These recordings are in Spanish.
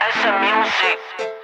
KS Music.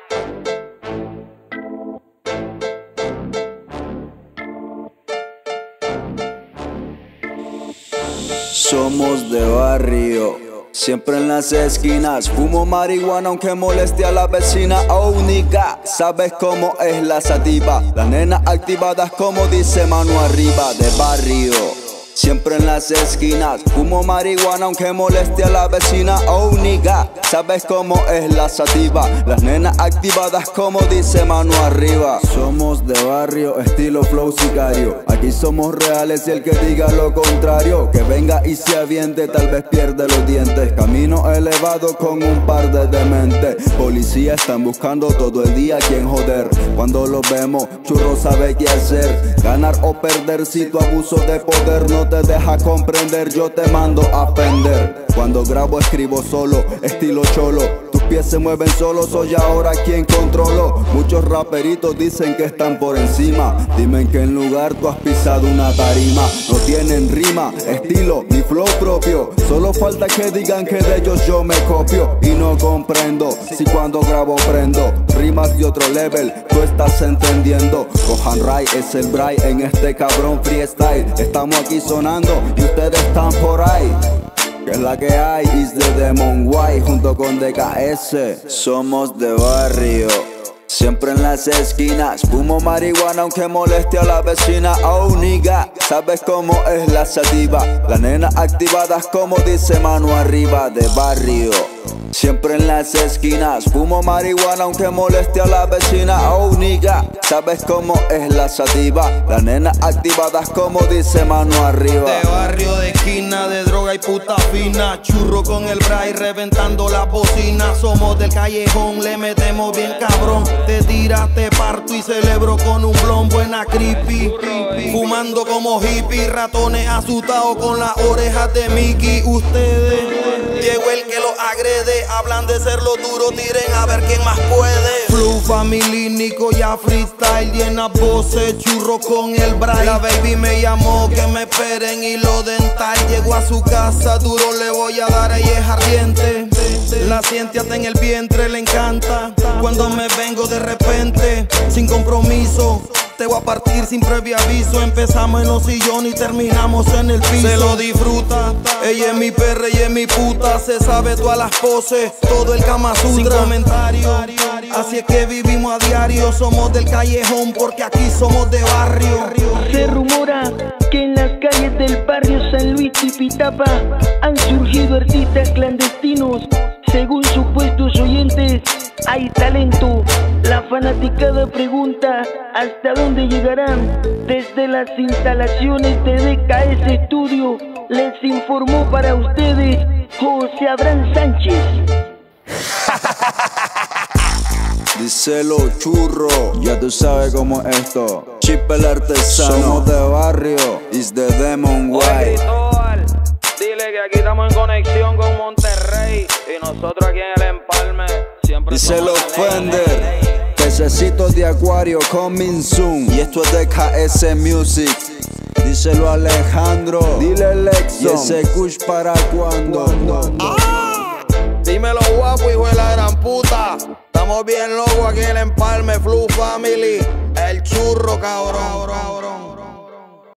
Somos de barrio, siempre en las esquinas. Fumo marihuana aunque moleste a la vecina. Oh, nigga, sabes cómo es la sativa. Las nenas activadas como dice mano arriba. De barrio, siempre en las esquinas. Fumo marihuana aunque moleste a la vecina. Oh, nigga, sabes cómo es la sativa. Las nenas activadas como dice mano arriba. Somos de barrio, estilo flow sicario. Aquí somos reales y el que diga lo contrario, que venga y se aviente, tal vez pierde los dientes. Camino elevado con un par de dementes. Policías están buscando todo el día quien joder. Cuando los vemos, churro sabe qué hacer. Ganar o perder si tu abuso de poder no te deja comprender, yo te mando a pender. Cuando grabo escribo solo, estilo cholo. Tus pies se mueven solos, soy ahora quien controlo. Muchos raperitos dicen que están por encima. Dime en qué lugar tú has pisado una tarima. No tienen rima, estilo ni flow propio. Solo falta que digan que de ellos yo me copio. Y no comprendo si cuando grabo prendo rimas de otro level, tú estás entendiendo. Cojan Ray, es el Bray en este cabrón freestyle. Estamos aquí sonando y ustedes están por ahí. Que es la que hay, is the Demon White junto con DKS. Somos de barrio, siempre en las esquinas. Fumo marihuana aunque moleste a la vecina. Oh, nigga, sabes cómo es la sativa. Las nenas activadas como dice mano arriba. De barrio, siempre en las esquinas. Fumo marihuana aunque moleste a la vecina. Oh, nigga, sabes cómo es la sativa. Las nenas activadas como dice mano arriba. De barrio, de esquina, de droga y puta fina. Churro con el Bray reventando la bocina. Somos del callejón, le metemos bien cabrón. Te tiras, te parto y celebro con un blon. Buena creepy, fumando como hippie. Ratones asustados con las orejas de Mickey. Ustedes, llegó el que los agrede. Hablan de ser lo duro, tiren a ver quién más puede. Flow Family, Nico ya freestyle. Llena voces, churro con el Bray. La baby me llamó que me esperen y lo dental. Llegó a su casa, duro le voy a dar, ella es ardiente. La siente hasta en el vientre, le encanta cuando me vengo de repente, sin compromiso. Te voy a partir sin previo aviso. Empezamos en los sillones y terminamos en el piso. Se lo disfruta, ella es mi perra, ella es mi puta. Se sabe todas las poses, todo el Kama Sutra. Sin comentario, así es que vivimos a diario. Somos del callejón porque aquí somos de barrio. Se rumora que en las calles del barrio San Luis y Pitapa han surgido artistas clandestinos. Según supuestos oyentes, hay talento. La fanaticada pregunta hasta dónde llegarán. Desde las instalaciones de DKS Studio les informó para ustedes José Abraham Sánchez. Díselo, churro, ya tú sabes cómo es esto. Chip el artesano, somos de barrio, is the Demon White. Dile que aquí estamos en conexión con Monterrey y nosotros aquí en el Empalme siempre. Díselo, Fender, pececitos de acuario coming soon. Y esto es de KS Music. Díselo, Alejandro, dile Lexon. Y ese Kush para cuando. Dímelo, guapo, hijo de la gran puta. Estamos bien locos aquí en el Empalme, Flow Family. El churro, cabrón.